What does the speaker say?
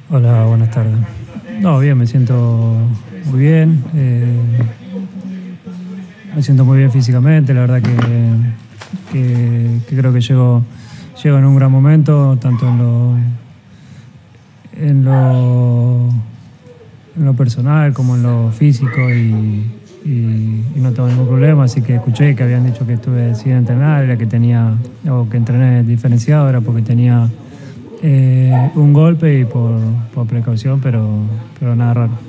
Hola, buenas tardes. No, bien, me siento muy bien. Me siento muy bien físicamente. La verdad que creo que llego en un gran momento, tanto en lo, en lo personal como en lo físico y no tengo ningún problema. Así que escuché que habían dicho que estuve sin entrenar, era que tenía, o que entrené diferenciado, era porque tenía un golpe y por precaución, pero nada raro.